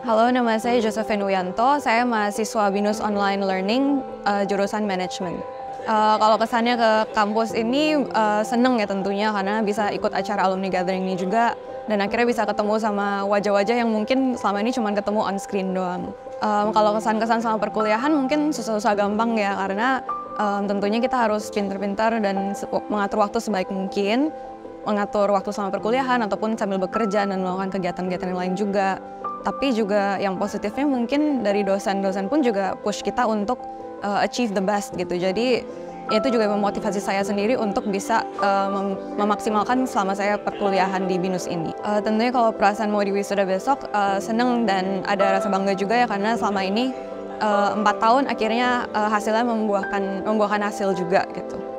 Halo, nama saya Josephine Wianto. Saya mahasiswa BINUS Online Learning, jurusan Manajemen. Kalau kesannya ke kampus ini seneng ya tentunya karena bisa ikut acara alumni gathering ini juga dan akhirnya bisa ketemu sama wajah-wajah yang mungkin selama ini cuma ketemu on screen doang. Kalau kesan-kesan sama perkuliahan mungkin susah-susah gampang ya karena tentunya kita harus pintar-pintar dan mengatur waktu sebaik mungkin, mengatur waktu sama perkuliahan ataupun sambil bekerja dan melakukan kegiatan-kegiatan yang lain juga. Tapi juga yang positifnya mungkin dari dosen-dosen pun juga push kita untuk achieve the best gitu. Jadi itu juga memotivasi saya sendiri untuk bisa memaksimalkan selama saya perkuliahan di BINUS ini. Tentunya kalau perasaan mau di wisuda besok seneng dan ada rasa bangga juga ya karena selama ini 4 tahun akhirnya hasilnya membuahkan hasil juga gitu.